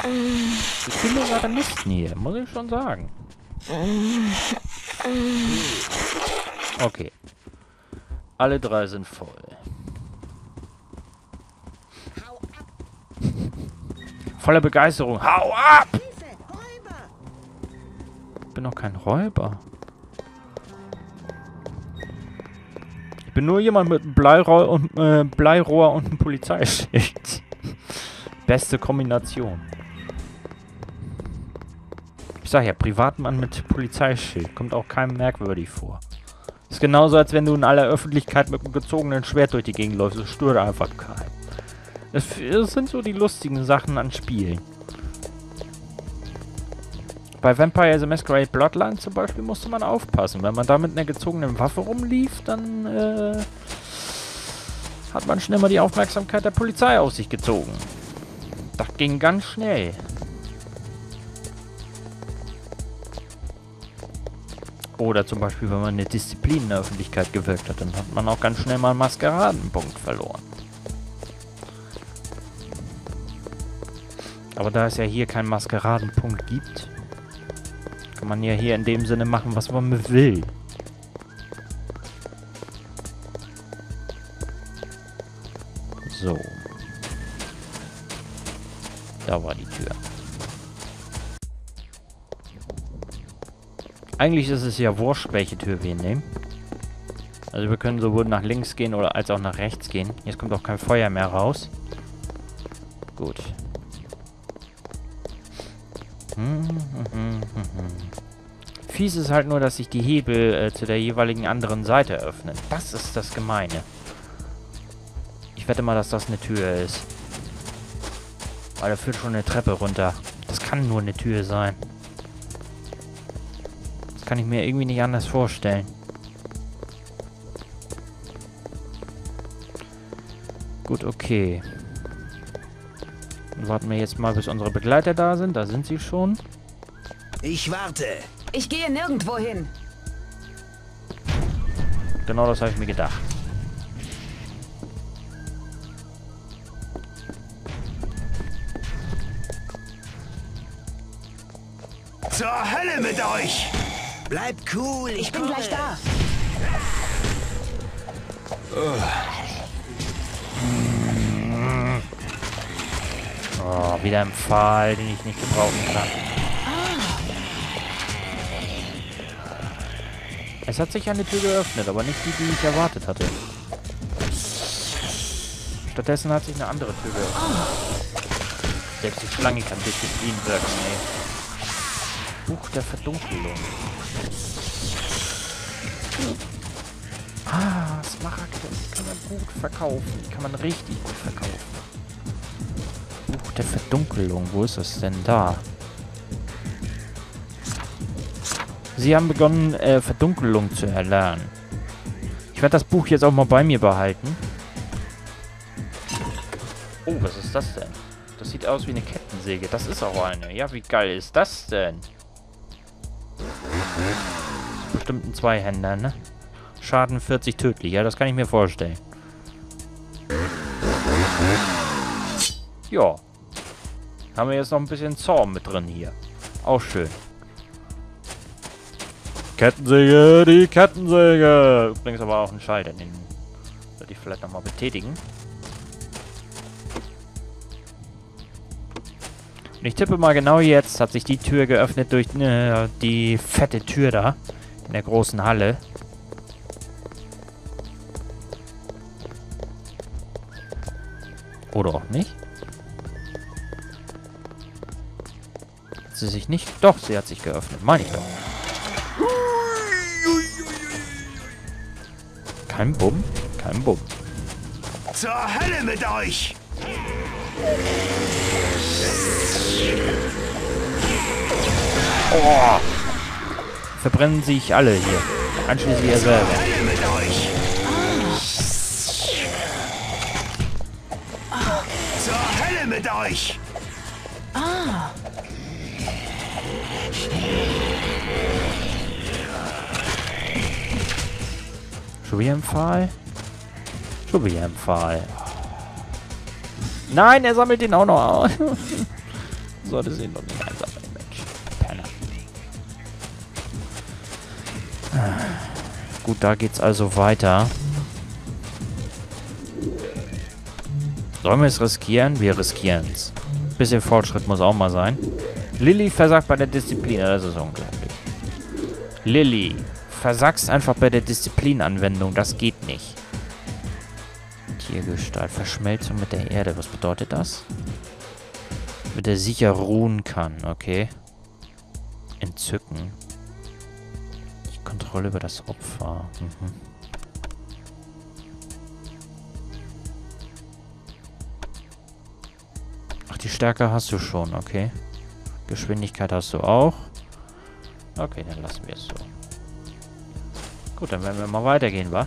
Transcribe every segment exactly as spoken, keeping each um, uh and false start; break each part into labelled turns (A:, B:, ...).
A: Ich bin mir gerade Misten hier, muss ich schon sagen. Okay. Alle drei sind voll. Voller Begeisterung. Hau ab! Ich bin doch kein Räuber. Ich bin nur jemand mit einem Bleirohr und, äh, Bleirohr und einem Polizeischild. Beste Kombination. Ich sag ja, Privatmann mit Polizeischild. Kommt auch keinem merkwürdig vor. Ist genauso, als wenn du in aller Öffentlichkeit mit einem gezogenen Schwert durch die Gegend läufst. Das stört einfach keinen. Das, das sind so die lustigen Sachen an Spielen. Bei Vampire the Masquerade Bloodlines zum Beispiel musste man aufpassen. Wenn man da mit einer gezogenen Waffe rumlief, dann äh, hat man schnell mal die Aufmerksamkeit der Polizei auf sich gezogen. Das ging ganz schnell. Oder zum Beispiel, wenn man eine Disziplin in der Öffentlichkeit gewirkt hat, dann hat man auch ganz schnell mal einen Maskeradenpunkt verloren. Aber da es ja hier keinen Maskeradenpunkt gibt, kann man ja hier in dem Sinne machen, was man will. So. Da war die Tür. Eigentlich ist es ja wurscht, welche Tür wir nehmen. Also wir können sowohl nach links gehen oder als auch nach rechts gehen. Jetzt kommt auch kein Feuer mehr raus. Gut. Hm, hm, hm, hm. Fies ist halt nur, dass sich die Hebel äh, zu der jeweiligen anderen Seite öffnen. Das ist das Gemeine. Ich wette mal, dass das eine Tür ist. Weil da führt schon eine Treppe runter. Das kann nur eine Tür sein. Das kann ich mir irgendwie nicht anders vorstellen. Gut, okay. Dann warten wir jetzt mal, bis unsere Begleiter da sind. Da sind sie schon.
B: Ich warte.
C: Ich gehe nirgendwo hin.
A: Genau das habe ich mir gedacht.
B: Zur Hölle mit euch! Bleibt cool, ich,
C: Ich bin
B: komme.
C: gleich da.
A: Oh, wieder ein Pfahl, den ich nicht gebrauchen kann. Es hat sich eine Tür geöffnet, aber nicht die, die ich erwartet hatte. Stattdessen hat sich eine andere Tür geöffnet. Selbst die Schlange kann Disziplin wirken, ey. Buch der Verdunkelung. Ah, Smaragde. Die kann man gut verkaufen. Die kann man richtig gut verkaufen. Buch der Verdunkelung. Wo ist das denn da? Sie haben begonnen, äh, Verdunkelung zu erlernen. Ich werde das Buch jetzt auch mal bei mir behalten. Oh, was ist das denn? Das sieht aus wie eine Kettensäge. Das ist auch eine. Ja, wie geil ist das denn? Bestimmt ein Zweihänder, ne? Schaden vierzig tödlich. Ja, das kann ich mir vorstellen. Ja. Haben wir jetzt noch ein bisschen Zorn mit drin hier. Auch schön. Kettensäge, die Kettensäge. Übrigens aber auch ein Schalter, den sollte ich vielleicht nochmal betätigen. Und ich tippe mal genau jetzt, hat sich die Tür geöffnet durch äh, die fette Tür da. In der großen Halle. Oder auch nicht. Hat sie sich nicht? Doch, sie hat sich geöffnet. Meine ich doch. Kein Bumm, kein Bumm.
B: Zur Hölle mit euch!
A: Oh. Verbrennen sich alle hier. Anschließend ihr selber.
B: Zur Hölle mit euch! Zur Hölle mit euch!
C: Ah.
A: Schon wieder ein Pfahl? Schon wieder ein Pfahl. Nein, er sammelt den auch noch aus. Sollte sie noch nicht einsammeln, Mensch. Penner. Gut, da geht's also weiter. Sollen wir es riskieren? Wir riskieren es. Bisschen Fortschritt muss auch mal sein. Lilly versagt bei der Disziplin. Das ist unglaublich. Lilly, versagst einfach bei der Disziplinanwendung. Das geht nicht. Tiergestalt. Verschmelzung mit der Erde. Was bedeutet das? Mit der sicher ruhen kann. Okay. Entzücken. Die Kontrolle über das Opfer. Mhm. Ach, die Stärke hast du schon. Okay. Geschwindigkeit hast du auch. Okay, dann lassen wir es so. Gut, dann werden wir mal weitergehen, wa?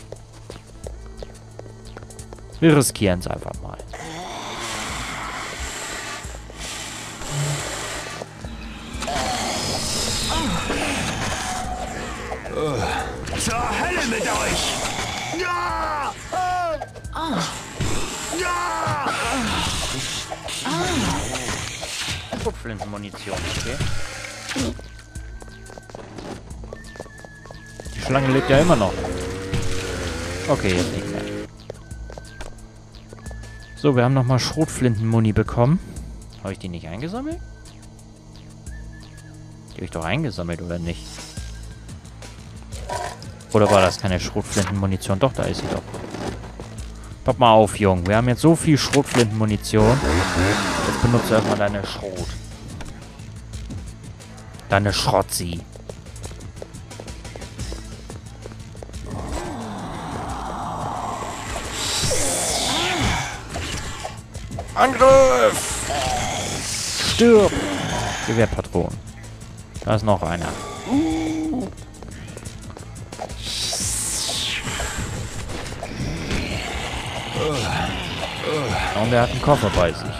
A: Wir riskieren es einfach mal.
B: Zur Hölle mit euch! Ja!
C: Ah.
B: Ja!
A: Kupflinsenmunition, okay. Die Schlange lebt ja immer noch. Okay, jetzt nicht mehr. So, wir haben nochmal Schrotflintenmuni bekommen. Habe ich die nicht eingesammelt? Die habe ich doch eingesammelt, oder nicht? Oder war das keine Schrotflintenmunition? Doch, da ist sie doch. Pass mal auf, Jung. Wir haben jetzt so viel Schrotflintenmunition. Jetzt benutze erstmal deine Schrot. Deine Schrotzi. Angriff! Stirb! Gewehrpatronen. Da ist noch einer. Und er hat einen Koffer bei sich.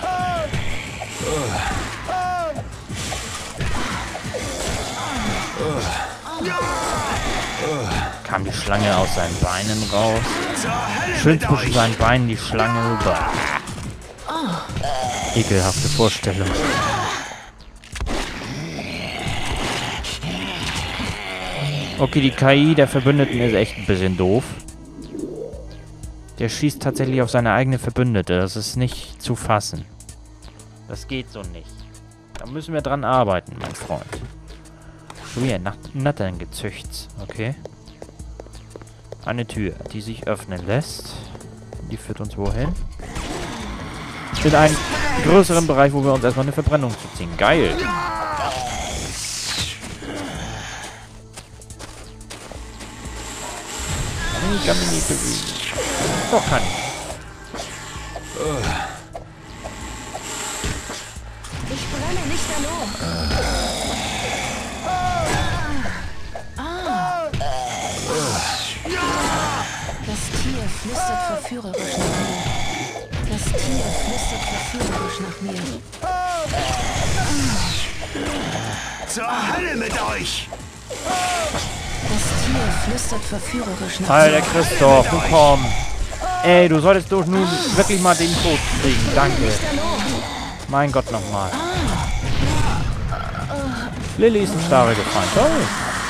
A: Kam die Schlange aus seinen Beinen raus. Schön zwischen seinen Beinen die Schlange. Bah. Ekelhafte Vorstellung. Okay, die K I der Verbündeten ist echt ein bisschen doof. Der schießt tatsächlich auf seine eigene Verbündete. Das ist nicht zu fassen. Das geht so nicht. Da müssen wir dran arbeiten, mein Freund. Schon wieder Nattern gezücht. Okay. Eine Tür, die sich öffnen lässt. Die führt uns wohin? In einen größeren Bereich, wo wir uns erstmal eine Verbrennung zuziehen. Geil. Ich kann mich nicht bewegen. Doch, kann ich.
C: Ich brenne nicht verloren. Ah. Das Tier flüstert verführerisch nach mir. Das Tier flüstert verführerisch nach mir.
B: Zur Hölle mit euch!
C: Das Tier flüstert verführerisch nach
A: Alter,
C: mir.
A: Christoph, du komm. Ey, du solltest doch nun wirklich mal den Tod kriegen. Danke. Mein Gott, nochmal. Lilly ist ein Starre gefallen. Toll.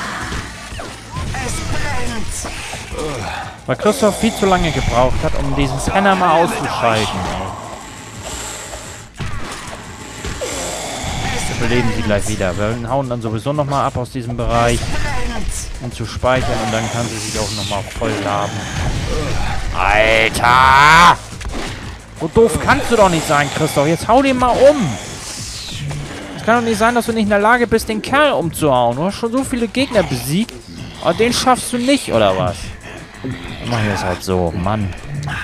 B: Es brennt!
A: Weil Christoph viel zu lange gebraucht hat, um diesen Penner mal auszuschalten. Wir beleben sie gleich wieder. Wir hauen dann sowieso nochmal ab aus diesem Bereich, um zu speichern. Und dann kann sie sich auch nochmal voll laden. Alter! So doof kannst du doch nicht sein, Christoph. Jetzt hau den mal um. Es kann doch nicht sein, dass du nicht in der Lage bist, den Kerl umzuhauen. Du hast schon so viele Gegner besiegt. Aber den schaffst du nicht, oder was? Dann machen wir es halt so, Mann.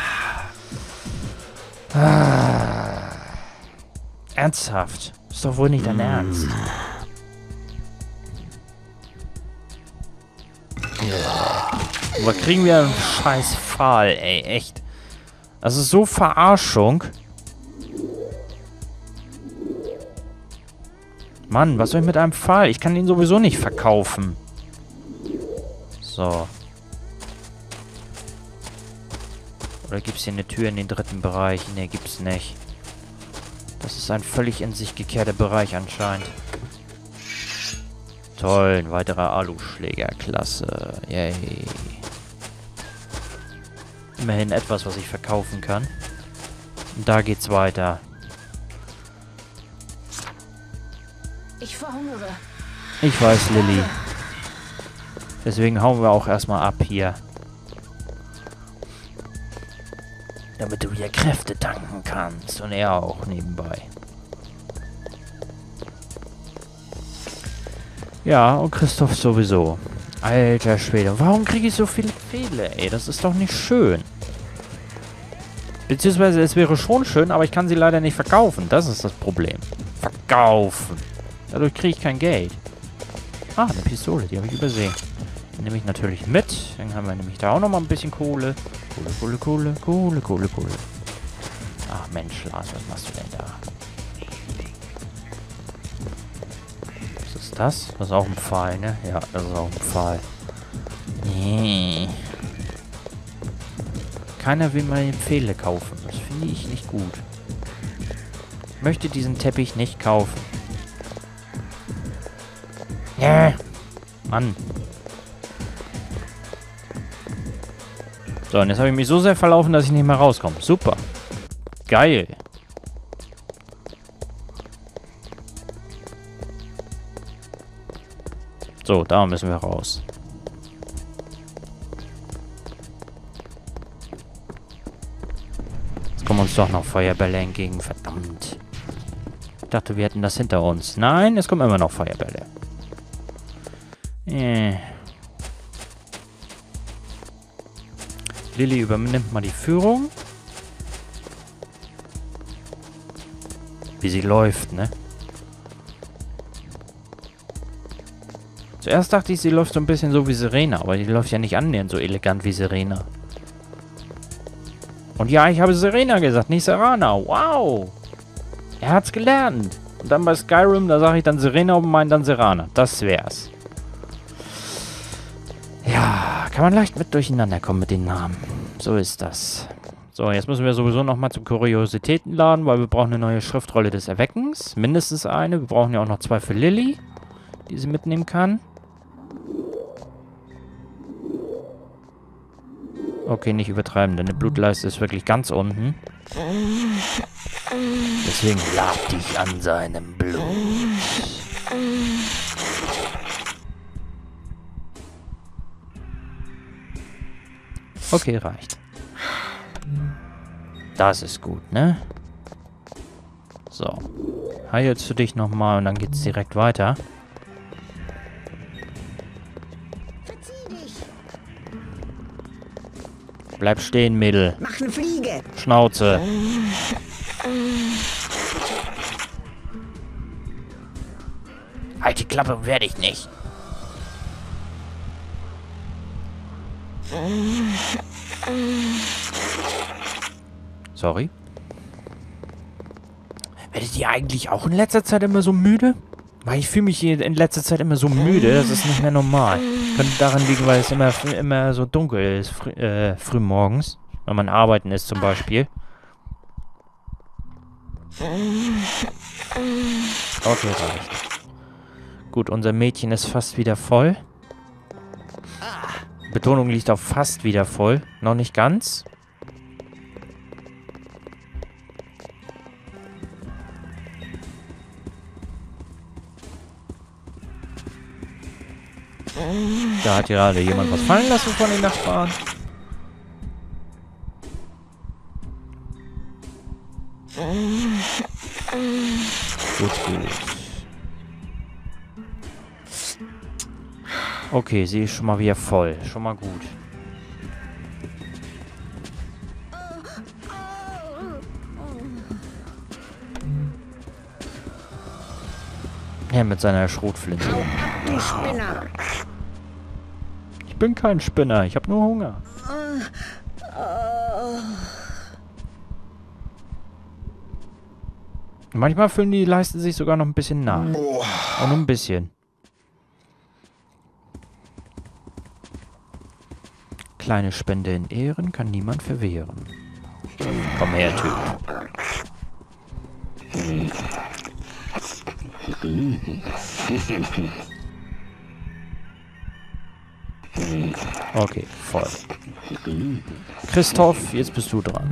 A: Ah. Ernsthaft? Ist doch wohl nicht dein Ernst. Aber kriegen wir einen scheiß Pfahl, ey, echt. Das ist so Verarschung. Mann, was soll ich mit einem Pfahl? Ich kann ihn sowieso nicht verkaufen. So. Oder gibt es hier eine Tür in den dritten Bereich? Ne, gibt's nicht. Das ist ein völlig in sich gekehrter Bereich anscheinend. Toll, ein weiterer Aluschläger. Klasse. Yay. Immerhin etwas, was ich verkaufen kann. Und da geht's weiter.
C: Ich verhungere.
A: Ich weiß, Lilly. Deswegen hauen wir auch erstmal ab hier. Damit du wieder Kräfte tanken kannst. Und er auch nebenbei. Ja, und Christoph sowieso. Alter Schwede. Warum kriege ich so viele Fehler, ey? Das ist doch nicht schön. Beziehungsweise es wäre schon schön, aber ich kann sie leider nicht verkaufen. Das ist das Problem. Verkaufen. Dadurch kriege ich kein Geld. Ah, eine Pistole, die habe ich übersehen. Die nehme ich natürlich mit. Dann haben wir nämlich da auch nochmal ein bisschen Kohle. Kohle, Kohle, Kohle, Kohle, Kohle, Kohle. Ach Mensch, Lars, was machst du denn da? Was ist das? Das ist auch ein Pfahl, ne? Ja, das ist auch ein Pfahl. Nee. Keiner will meine Pfähle kaufen. Das finde ich nicht gut. Ich möchte diesen Teppich nicht kaufen. Ja. Mann. So, und jetzt habe ich mich so sehr verlaufen, dass ich nicht mehr rauskomme. Super. Geil. So, da müssen wir raus. Jetzt kommen uns doch noch Feuerbälle entgegen. Verdammt. Ich dachte, wir hätten das hinter uns. Nein, es kommen immer noch Feuerbälle. Äh. Lilly übernimmt mal die Führung. Wie sie läuft, ne? Zuerst dachte ich, sie läuft so ein bisschen so wie Serena, aber die läuft ja nicht annähernd so elegant wie Serena. Und ja, ich habe Serena gesagt, nicht Serana. Wow! Er hat's gelernt. Und dann bei Skyrim, da sage ich dann Serena und meine dann Serana. Das wär's. Ja, kann man leicht mit durcheinander kommen mit den Namen. So ist das. So, jetzt müssen wir sowieso nochmal zum Kuriositätenladen, weil wir brauchen eine neue Schriftrolle des Erweckens. Mindestens eine. Wir brauchen ja auch noch zwei für Lilly, die sie mitnehmen kann. Okay, nicht übertreiben, denn die Blutleiste ist wirklich ganz unten. Deswegen lab dich an seinem Blut. Okay, reicht. Das ist gut, ne? So. Heilst du dich nochmal und dann geht's direkt weiter. Bleib stehen, Mädel.
B: Mach eine Fliege.
A: Schnauze. Halt die Klappe, werde ich nicht. Sorry. Werdet ihr eigentlich auch in letzter Zeit immer so müde? Weil ich fühle mich hier in letzter Zeit immer so müde, das ist nicht mehr normal. Könnte daran liegen, weil es immer, immer so dunkel ist, früh, äh, früh morgens. Wenn man arbeiten ist zum Beispiel. Okay, reicht. Gut, unser Mädchen ist fast wieder voll. Betonung liegt auf fast wieder voll. Noch nicht ganz. Da hat gerade jemand was fallen lassen von den Nachbarn. Gut, gut. Okay, sie ist schon mal wieder voll. Schon mal gut. Ja, mit seiner Schrotflinte.
B: Du Spinner.
A: Ich bin kein Spinner, ich habe nur Hunger. Manchmal fühlen die Leisten sich sogar noch ein bisschen nach. Und nur ein bisschen. Kleine Spende in Ehren kann niemand verwehren. Komm her, Typ. Okay, voll. Christoph, jetzt bist du dran.